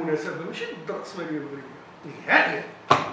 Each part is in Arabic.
بالمناسبه ماشي ضد الراسماليه المغربيه نهائيا،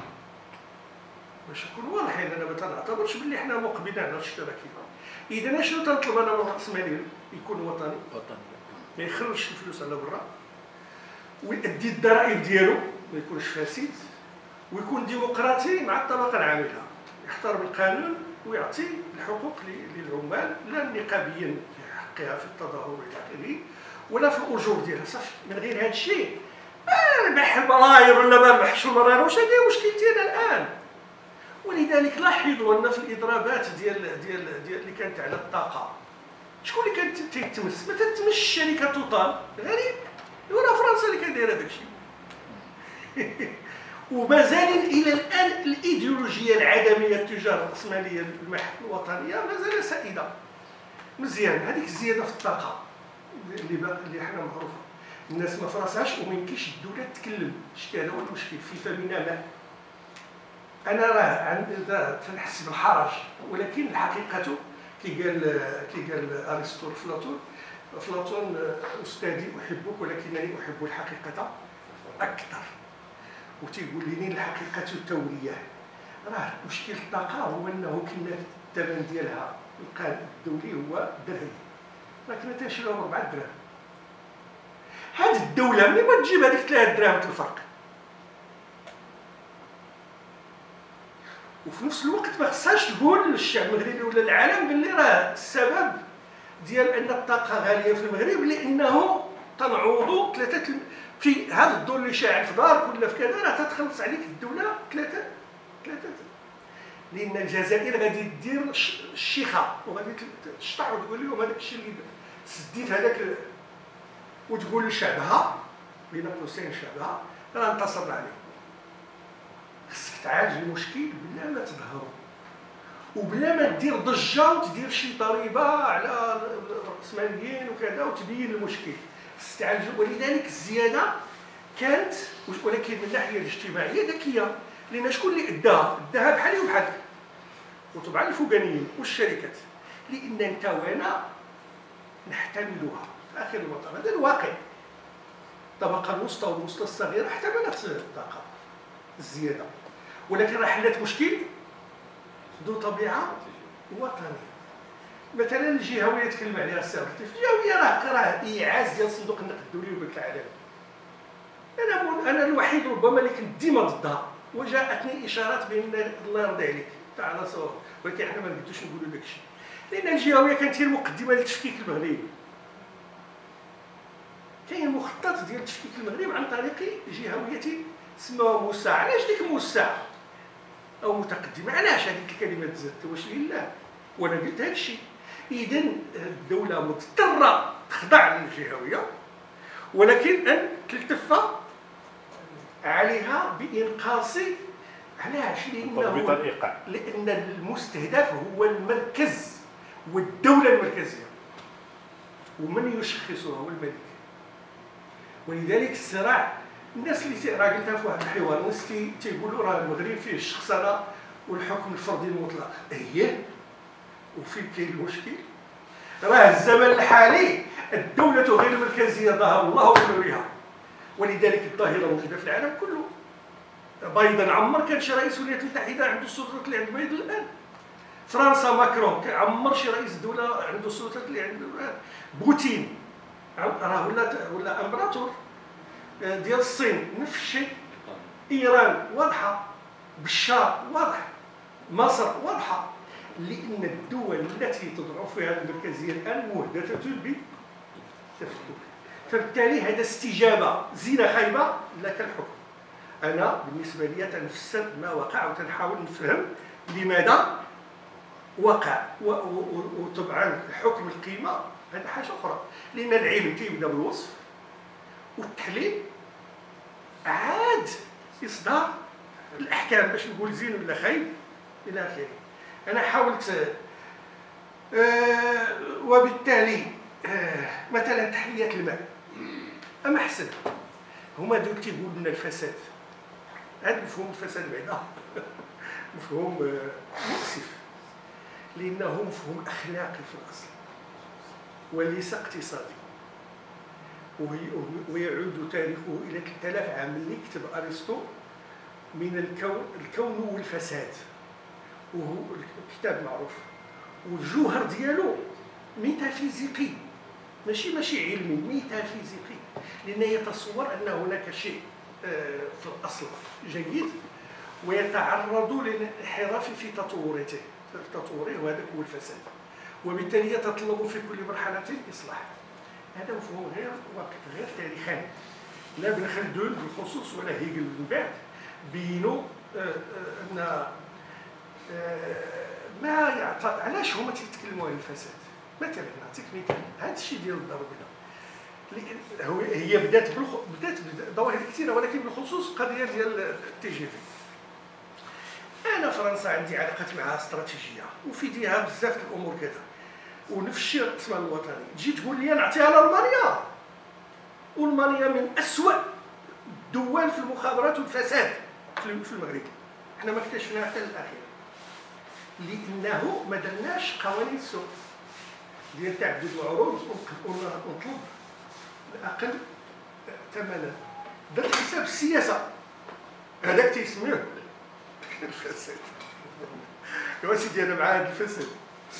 باش نكون واضحين. انا ما تنعتبرش باللي حنا مقبلين على الاشتراكيه. اذا شنو تنطلب انا من الراسمالي؟ يكون وطني، ما يخرجش الفلوس على برا، ويؤدي الضرائب ديالو، ما يكونش فاسد، ويكون ديمقراطي مع الطبقه العامله، يحترم القانون ويعطي الحقوق للعمال، لا نقابيا في حقها في التظاهر الى اخره، ولا في الاجور ديالها. صافي، من غير هذا الشيء ربح الملاير ولا ما ربحش الملاير، واش هذه مشكلتي انا الان. ولذلك لاحظوا ان في الاضرابات ديال اللي كانت على الطاقه، شكون اللي كانت تيتمس؟ ما تتمش الشركه توتال، غريب، ولا فرنسا اللي كدايره داك الشيء. ومازال الى الان الايديولوجيه العدميه تجاه الراسماليه الوطنيه مازال سائده. مزيان، هذيك الزياده في الطاقه اللي حنا معروفه، الناس ما فراسهاش وما يمكنش الدوله تتكلم. شتي هذا هو المشكل في فمنا ماء. انا راه تنحس بالحرج، ولكن الحقيقه كي قال ارسطو افلاطون استاذي احبك ولكنني احب الحقيقه اكثر، وتيقول لي الحقيقه توليه. راه مشكل الطاقه هو انه كنا الثمن ديالها القانون الدولي هو درهم، راه كنا تنشريوها ب 4 دراهم. هذه الدوله ملي ما تجيب هذيك 3 دراهم الفرق، وفي نفس الوقت ما خصهاش تقول للشعب المغربي ولا العالم باللي راه السبب ديال ان الطاقه غاليه في المغرب لانه تنعوضوا في هذا الضوء اللي شاعل في دارك ولا في كذا، راه تتخلص عليك الدوله ثلاثه. لان الجزائر غادي دير الشيخه وغادي تشطح وتقول لهم هذاك الشيء اللي سديت هذاك، وتقول لشعبها بين قوسين شعبها راه انتصرنا عليه. خصك تعالج المشكل بلا ما تظهروا وبلا ما دير ضجه وتدير شي ضريبه على الراسماليين وكذا وتبين المشكل. خصك تعالجوا. ولذلك الزياده كانت، ولكن من الناحيه الاجتماعيه ذكيه، لان شكون اللي اداها بحالي وبحالك، وطبعا الفوقانيين والشركات، لان انت وانا نحتملها في اخر المطاف. هذا الواقع. الطبقه الوسطى والوسطى الصغيره احتملت الطاقه الزياده، ولكن راه حلت مشكل ذو طبيعه وطنيه. مثلا الجهويه يتكلم عليها السي عبد اللطيف، الجهويه راه ايعاز ديال صندوق النقد الدولي والبنك العالمي. انا الوحيد ربما اللي كنت ديما ضدها، وجاءتني اشارات بان الله يرضي عليك تعالى صور، ولكن احنا ما نقدروش نقولوا داك الشيء، لان الجهويه كانت هي المقدمه للتفكيك المغربي. كاين مخطط ديال تفكيك المغرب عن طريق جهويه سموها موسعه. علاش ديك موسعه او متقدمه؟ علاش هذيك الكلمه تزادت؟ واش لله؟ وانا قلت هذا الشيء. اذا الدوله مضطره تخضع للجهويه، ولكن ان تلتف عليها بانقاص. علاش؟ لان المستهدف هو المركز والدوله المركزيه، ومن يشخصها هو الملك. ولذلك الصراع، الناس اللي راه قلتها في واحد الحوار، الناس تيقولوا راه المغرب فيه الشخصنه والحكم الفردي المطلق. وفين كاين المشكل؟ راه الزمن الحالي الدوله غير المركزيه ظهر الله بنورها، ولذلك الظاهره موجوده في العالم كله. بايدن عمر كان شي رئيس الولايات المتحده عنده السلطات اللي عند بايدن الان. فرنسا ماكرون عمر شي رئيس دوله عنده السلطات اللي عنده الان. بوتين راه ولا امبراطور. ديال الصين نفس الشيء. ايران واضحه، بشار واضح، مصر واضحه، لان الدول التي تضعف فيها المركزيه الان مهدده بالتفكك. فبالتالي هذا استجابه زينه خايبه لك الحكم. انا بالنسبه لي تنفسر ما وقع وتنحاول نفهم لماذا وقع. وطبعا حكم القيمه هذا حاجه اخرى، لان العلم كيبدا بالوصف والتحليل عاد اصدار الاحكام باش نقول زين ولا خايب الى اخره. انا حاولت وبالتالي مثلا تحليه الماء اما حسن هما دوك تيقولوا لنا الفساد. هذا مفهوم الفساد بعدا مفهوم مؤسف، لانه مفهوم اخلاقي في الاصل وليس اقتصادي. ويعود تاريخه إلى 3000 عام اللي كتب أرسطو من الكون والفساد، وهو الكتاب معروف، والجوهر ديالو ميتافيزيقي، ماشي علمي، ميتافيزيقي، لأنه يتصور أن هناك شيء في الأصل جيد ويتعرض للانحراف في تطوره، وهذا هو الفساد، وبالتالي يتطلب في كل مرحلة إصلاح. هذا مفهوم غير واقعي، غير تاريخي. لا ابن خلدون بالخصوص ولا هيجل من بعد بينوا أن ما يعتقد علاش هما تيتكلموا على الفساد. مثلا نعطيك مثال، هذا الشيء ديال الضربنه هي بدات ظواهر كثيره، ولكن بالخصوص قضيه ديال التي جي في. انا فرنسا عندي علاقات معها استراتيجيه وفي بزاف الامور كذا، ونفس الشيء القسم الوطني، تجي تقول لي نعطيها لالمانيا، والمانيا من اسوء الدول في المخابرات والفساد في المغرب. احنا ما اكتشفناها حتى الاخير، لانه ما درناش قوانين السوق ديال تعدد العروض ونطلب الاقل ثمنا. درت حساب السياسه، هذاك تيسميه الفساد. يا سيدي انا مع هذا الفساد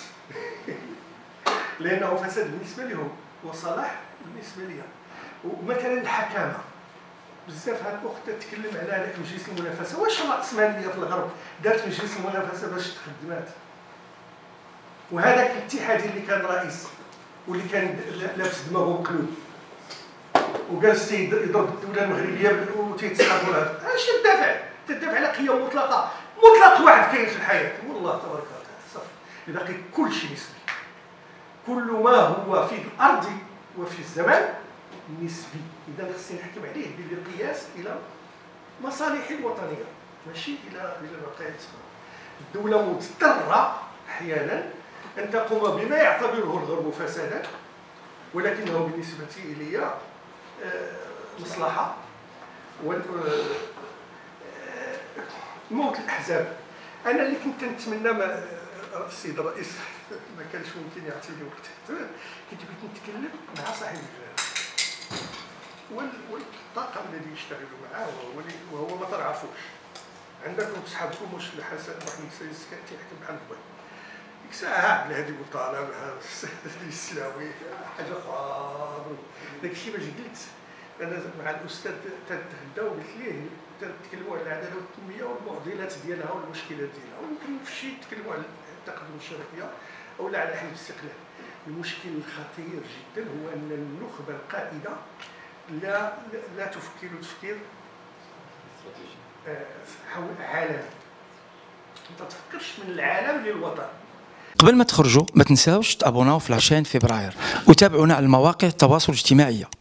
لانه فساد بالنسبه لهم وصلاح بالنسبه لي. ومثلا الحكامه، بزاف هاد الاخت تتكلم على هذاك مجلس المنافسه. واش الراسماليه في الغرب دارت مجلس المنافسه باش تخدمات؟ وهذاك الاتحادي اللي كان رئيس واللي كان لابس دماغه مقلوب وجالس يضرب الدوله المغربيه وتيتسحبوا لها، اش تدافع على قيم مطلق واحد كاين في الحياه، والله تبارك وتعالى صافي. باقي كل شيء نسبي، كل ما هو في الارض وفي الزمان نسبي. اذا خصني نحكم عليه بالقياس الى مصالح الوطنيه، ماشي الى الواقع. الدوله مضطره احيانا ان تقوم بما يعتبره الغرب فسادا، ولكنه بالنسبه الي مصلحه. موت الاحزاب، انا اللي كنت نتمنى السيد الرئيس ما كانش ممكن يعطيني وقت، كنت بغيت نتكلم مع صاحب الجلاله والطاقم الذي يشتغلوا معاه وهو ما تعرفوش. عندكم صحابكم واش الحسن محمد السيد السكات تيحكم بحال الضوء ديك الساعه بلا هذه بطاله مع السلاوي حاجه اخرى. داك الشيء باش قلت انا مع الاستاذ تتغداو قلت ليه تتكلموا على العداله والتنميه والمعضلات ديالها والمشكلات ديالها، ويمكن في شيء تكلموا على التقدم الشرعيه او على حل الاستقلال. المشكل الخطير جدا هو ان النخبه القائده لا تفكر تفكير حول عالم، ما تفكرش من العالم للوطن. قبل ما تخرجوا ما تنساوش تابوناو في لاشين فبراير وتابعونا على المواقع التواصل الاجتماعي.